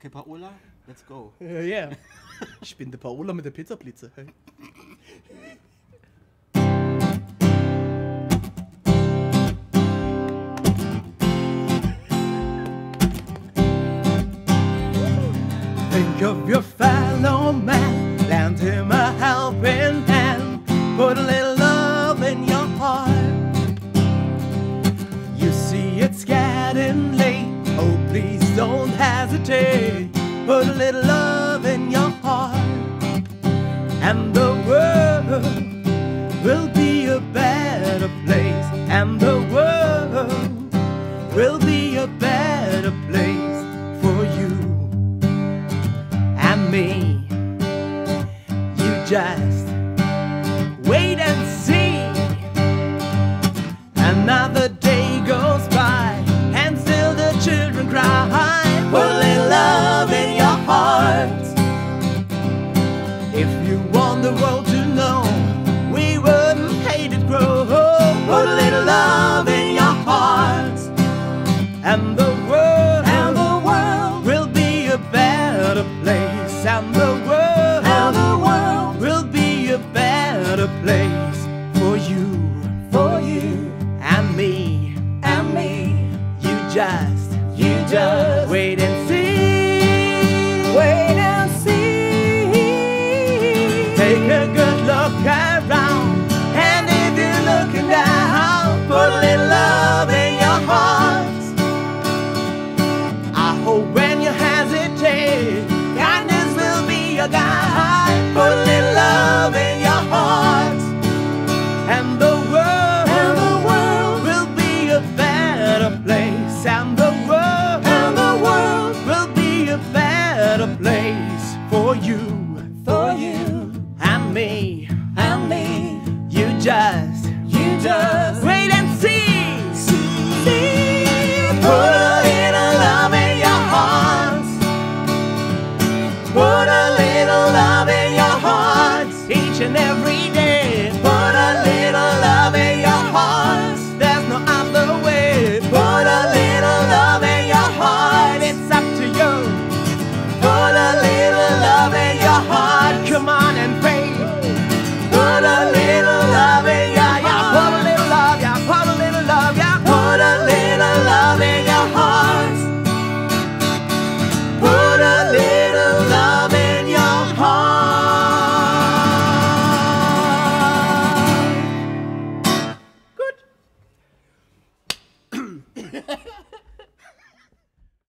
Okay, Paola, let's go. Ja. Ich bin der Paola mit der Pizzablitze. Hey. Think of your fellow man, lend him a helping hand, put a little love in your heart. You see it's getting late, oh please don't hesitate, put a little love in your heart, and the world will be a better place, and the world will be a better place for you and me. You just